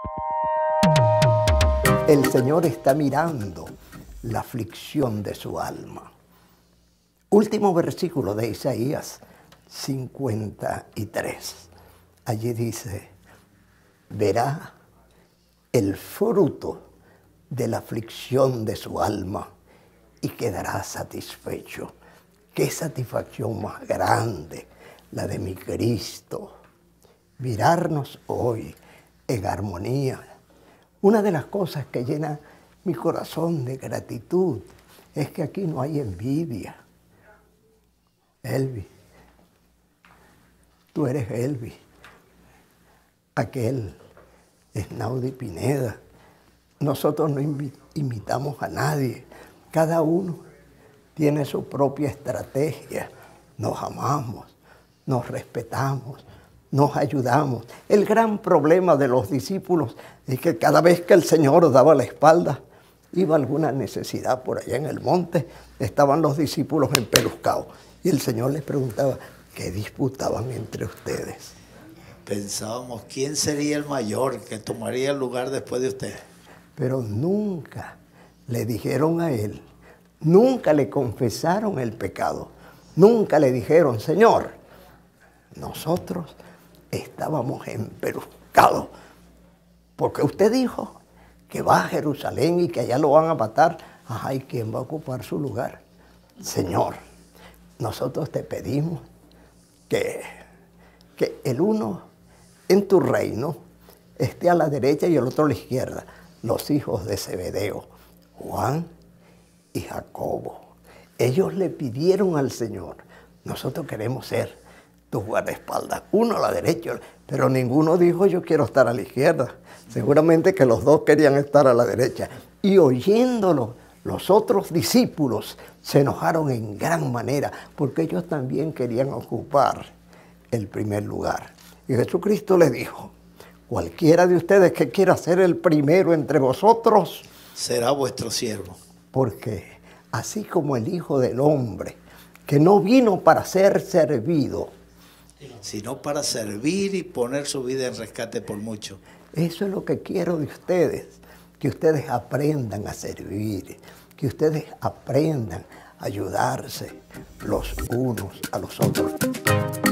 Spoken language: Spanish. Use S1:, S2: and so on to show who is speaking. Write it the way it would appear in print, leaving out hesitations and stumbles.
S1: El Señor está mirando la aflicción de su alma. Último versículo de Isaías 53. Allí dice, verá el fruto de la aflicción de su alma y quedará satisfecho. Qué satisfacción más grande la de mi Cristo. Mirarnos hoy en armonía. Una de las cosas que llena mi corazón de gratitud es que aquí no hay envidia. Elvi, tú eres Elvi. Aquel es Naudi Pineda. Nosotros no imitamos a nadie. Cada uno tiene su propia estrategia. Nos amamos, nos respetamos, nos ayudamos. El gran problema de los discípulos es que cada vez que el Señor daba la espalda, iba alguna necesidad por allá en el monte, estaban los discípulos empeluscados. Y el Señor les preguntaba, ¿qué disputaban entre ustedes?
S2: Pensábamos, ¿quién sería el mayor que tomaría el lugar después de usted?
S1: Pero nunca le dijeron a él, nunca le confesaron el pecado, nunca le dijeron, Señor, nosotros estábamos empeluscados, porque usted dijo que va a Jerusalén y que allá lo van a matar. Ajá, ¿y quién va a ocupar su lugar? Señor, nosotros te pedimos que el uno en tu reino esté a la derecha y el otro a la izquierda. Los hijos de Zebedeo, Juan y Jacobo. Ellos le pidieron al Señor, nosotros queremos ser tus guardaespaldas, uno a la derecha, pero ninguno dijo yo quiero estar a la izquierda. Seguramente que los dos querían estar a la derecha. Y oyéndolo, los otros discípulos se enojaron en gran manera, porque ellos también querían ocupar el primer lugar. Y Jesucristo les dijo, cualquiera de ustedes que quiera ser el primero entre vosotros,
S2: será vuestro siervo.
S1: Porque así como el Hijo del Hombre, que no vino para ser servido,
S2: sino para servir y poner su vida en rescate por mucho.
S1: Eso es lo que quiero de ustedes, que ustedes aprendan a servir, que ustedes aprendan a ayudarse los unos a los otros.